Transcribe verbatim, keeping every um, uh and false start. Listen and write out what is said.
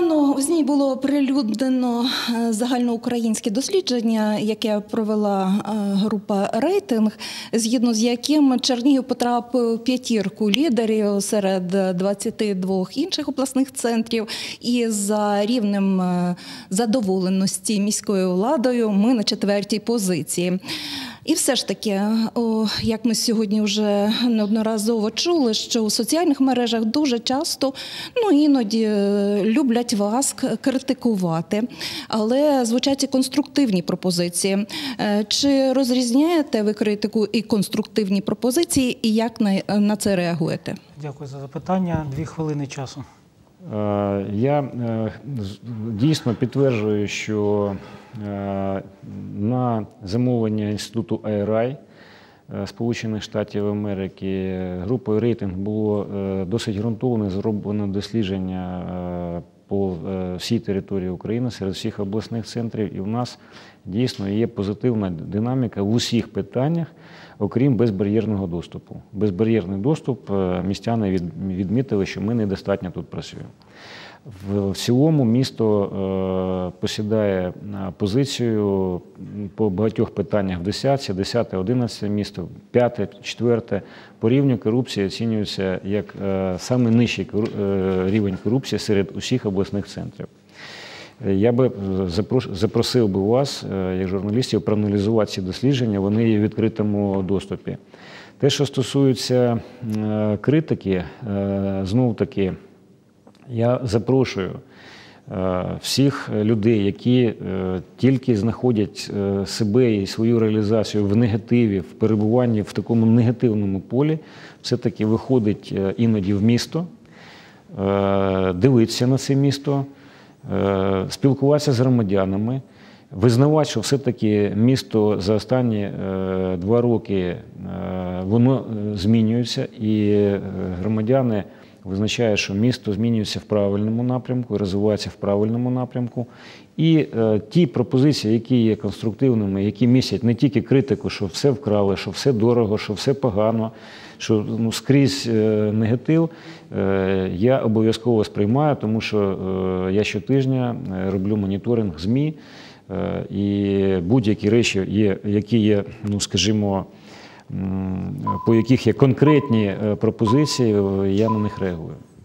Нещодавно у ЗМІ було оприлюднено загальноукраїнське дослідження, яке провела група «Рейтинг», згідно з яким Чернігів потрапив у п'ятірку лідерів серед двадцяти двох інших обласних центрів. І за рівнем задоволеності міською владою ми на четвертій позиції. І все ж таки, о, як ми сьогодні вже неодноразово чули, що у соціальних мережах дуже часто, ну іноді люблять вас критикувати, але звучать і конструктивні пропозиції. Чи розрізняєте ви критику і конструктивні пропозиції, і як на, на це реагуєте? Дякую за запитання. Дві хвилини часу. Я дійсно підтверджую, що на замовлення Інституту ай ар ай Сполучених Штатів Америки групою «Рейтинг» було досить ґрунтовне зроблено дослідження по всій території України серед всіх обласних центрів. І в нас дійсно є позитивна динаміка в усіх питаннях, окрім безбар'єрного доступу. Безбар'єрний доступ містяни відмітили, що ми недостатньо тут працюємо. В цілому місто посідає позицію по багатьох питаннях в десятці, десяте, одинадцяте місто, п'яте, четверте. По рівню корупції оцінюється як саме нижчий рівень корупції серед усіх обласних центрів. Я би запросив би вас, як журналістів, проаналізувати ці дослідження, вони є в відкритому доступі. Те, що стосується критики, знов-таки, я запрошую всіх людей, які тільки знаходять себе і свою реалізацію в негативі, в перебуванні в такому негативному полі, все-таки виходить іноді в місто, дивитися на це місто, спілкуватися з громадянами, визнавати, що все-таки місто за останні два роки воно змінюється, і громадяни визначають, що місто змінюється в правильному напрямку, розвивається в правильному напрямку. І е, ті пропозиції, які є конструктивними, які містять не тільки критику, що все вкрали, що все дорого, що все погано, що ну, скрізь е, негатив, е, я обов'язково сприймаю, тому що е, я щотижня роблю моніторинг ЗМІ, е, і будь-які речі, є, які є, ну, скажімо, по яких є конкретні пропозиції, я на них реагую.